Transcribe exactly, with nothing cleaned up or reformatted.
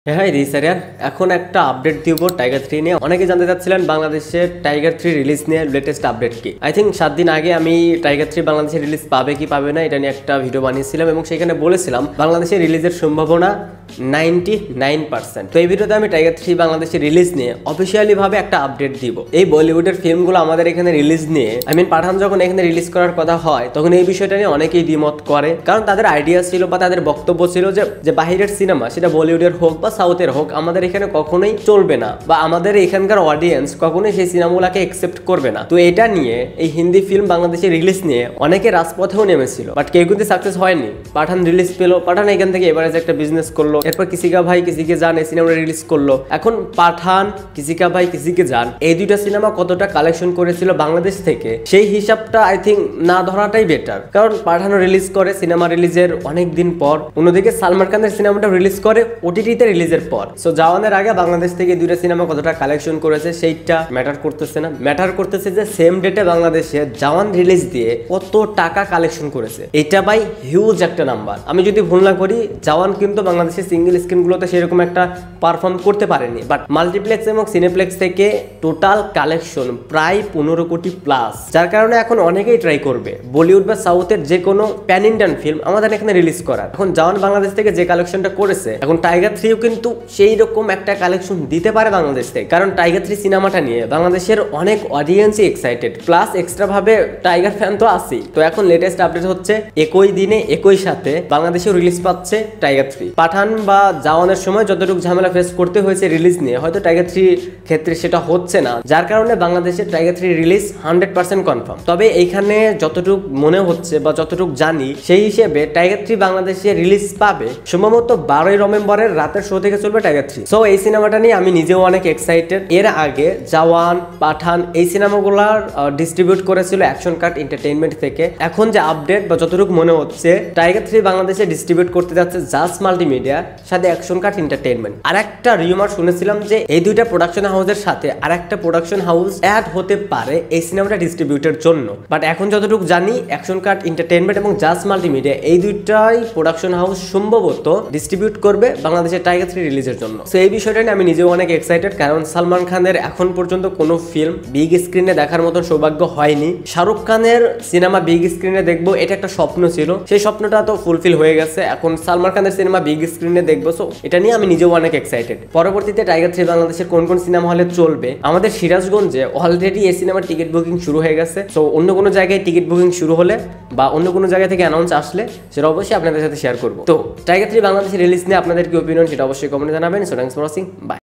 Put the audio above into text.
হ্যাঁ রিসারিয়ান এখন একটা আপডেট দিব টাইগার থ্রি নিয়ে। অনেকে জানতে চাচ্ছিলেন বাংলাদেশের টাইগার থ্রি রিলিজ নিয়ে লেটেস্ট আপডেট কি। আই থিঙ্ক সাত দিন আগে আমি টাইগার থ্রি বাংলাদেশে রিলিজ পাবে কি পাবে না এটা নিয়ে একটা ভিডিও বানিয়েছিলাম এবং সেখানে বলেছিলাম বাংলাদেশে রিলিজের সম্ভাবনা নাইনটি নাইন পার্সেন্ট। তো এই ভিডিওতে আমি টাইগার থ্রি বাংলাদেশে রিলিজ নিয়ে অফিসিয়ালি ভাবে একটা আপডেট দিব। এই বলিউডের ফিল্মগুলো আমাদের এখানে রিলিজ নিয়ে আই মিন পাঠান যখন এখানে রিলিজ করার কথা হয় তখন এই বিষয়টা নিয়ে অনেকেই দ্বিমত করে, কারণ তাদের আইডিয়া ছিল বা তাদের বক্তব্য ছিল যে যে বাহিরের সিনেমা সেটা বলিউডের হোক বা সাউথের হোক আমাদের এখানে কখনোই চলবে না বা আমাদের এখানকার অডিয়েন্স কখনোই সেই সিনেমাগুলোকে একসেপ্ট করবে না। তো এটা নিয়ে এই হিন্দি ফিল্ম বাংলাদেশে রিলিজ নিয়ে অনেকে রাজপথেও নেমেছিল, বাট কেউ কিন্তু সাকসেস হয়নি। পাঠান রিলিজ পেলো, পাঠান এখান থেকে এভারেজ একটা বিজনেস করলো, এরপর কিসিকা ভাই কিসিকে জান এই সিনেমাটা রিলিজ করলো। এখন পাঠান কিসিকা ভাই কিসিকে জান এই দুইটা সিনেমা কতটা কালেকশন করেছিল বাংলাদেশ থেকে সেই হিসাবটা আই থিঙ্ক না ধরাটাই বেটার, কারণ পাঠানও রিলিজ করে সিনেমা রিলিজের অনেক দিন পর, অন্যদিকে সালমান খানের সিনেমাটা রিলিজ করে ওটিটিতে রিলিজের পর। সো জাওয়ানের আগে বাংলাদেশ থেকে দুইটা সিনেমা কতটা কালেকশন করেছে সেইটা ম্যাটার করতেছে না, ম্যাটার করতেছে যে সেম ডেটে বাংলাদেশে জাওয়ান রিলিজ দিয়ে কত টাকা কালেকশন করেছে। এটা বাই হিউজ একটা নাম্বার। আমি যদি ভুল না করি জাওয়ান কিন্তু বাংলাদেশের সিঙ্গেল স্ক্রিনগুলোতে সেরকম একটা পারফর্ম করতে পারেনি, বাট মাল্টিপ্লেক্স এবং সিনেপ্লেক্স থেকে টোটাল কালেকশন প্রায় পনেরো কোটি প্লাস, যার কারণে এখন অনেকেই ট্রাই করবে বলিউড বা সাউথের যে কোনো প্যান ইন্ডিয়ান ফিল্ম আমাদের এখানে রিলিজ করার। এখন জাওয়ান বাংলাদেশ থেকে যে কালেকশনটা করেছে এখন টাইগার থ্রিও কিন্তু সেই রকম একটা কালেকশন দিতে পারে বাংলাদেশ থেকে, কারণ টাইগার থ্রি সিনেমাটা নিয়ে বাংলাদেশের অনেক অডিয়েন্সই এক্সাইটেড, প্লাস এক্সট্রা ভাবে টাইগার ফ্যান তো আছেই। তো এখন লেটেস্ট আপডেট হচ্ছে একই দিনে একই সাথে বাংলাদেশেও রিলিজ পাচ্ছে টাইগার থ্রি। পাঠান বা জাওয়ানের সময় যতটুকু ঝামেলা ফেস করতে হয়েছে রিলিজ নিয়ে, হয়তো টাইগার থ্রি ক্ষেত্রে সেটা হচ্ছে না, যার কারণে বাংলাদেশের Tiger three release hundred percent confirm. তবে এইখানে যতটুকু মনে হচ্ছে বা যতটুকু জানি সেই হিসেবে টাইগার থ্রি বাংলাদেশে রিলিজ পাবে সম্ভবত বারোই নভেম্বরের রাতের শো থেকে চলবে টাইগার থ্রি। সো এই সিনেমাটা নিয়ে আমি নিজেও অনেক এক্সাইটেড। এর আগে জাওয়ান, পাঠান এই সিনেমাগুলার ডিস্ট্রিবিউট করেছিল অ্যাকশন কাট এন্টারটেইনমেন্ট থেকে। এখন যে আপডেট বা যতটুকু মনে হচ্ছে টাইগার থ্রি বাংলাদেশে ডিস্ট্রিবিউট করতে যাচ্ছে জাস্ট মাল্টিমিডিয়া সাথে অ্যাকশন কাট এন্টারটেইনমেন্ট। আর একটা রিউমার শুনেছিলাম যে এই দুইটা প্রোডাকশন হাউসের সাথে আর একটা প্রোডাকশন হাউস অ্যাড হতে পারে এই সিনেমাটা ডিস্ট্রিবিউটের জন্য, বাট এখন যতটুকু জানি অ্যাকশন কাট এন্টারটেইনমেন্ট এবং জাস্ট মাল্টিমিডিয়া এই দুইটাই প্রোডাকশন হাউস সম্ভবত ডিস্ট্রিবিউট করবে বাংলাদেশের টাইগার থ্রি রিলিজের জন্য। সো এই বিষয়টা নিয়ে আমি নিজেও অনেক এক্সাইটেড, কারণ সালমান খানের এখন পর্যন্ত কোনো ফিল্ম বিগ স্ক্রিনে দেখার মতন সৌভাগ্য হয়নি। শাহরুখ খানের সিনেমা বিগ স্ক্রিনে দেখবো এটা একটা স্বপ্ন ছিল, সেই স্বপ্নটা তো ফুলফিল হয়ে গেছে। এখন সালমান খানের সিনেমা বিগ স্ক্রিনে দেখবো, সো এটা নিয়ে আমি নিজেও অনেক এক্সাইটেড। পরবর্তীতে টাইগার থ্রি বাংলাদেশের কোন কোন সিনেমা হলে চলবে, আমাদের সিরাজগঞ্জে অলরেডি এই সিনেমার টিকিট বুকিং শুরু হয়ে গেছে। সো অন্য কোনো জায়গায় টিকিট বুকিং শুরু হলে বা অন্য কোনো জায়গা থেকে অ্যানাউন্স আসলে সেটা অবশ্যই আপনাদের সাথে শেয়ার করবো। তো টাইগার থ্রি বাংলাদেশে রিলিজ নিয়ে আপনাদের কি ওপিনিয়ন সেটা অবশ্যই কমেন্টে জানাবেন। So thanks for watching, by.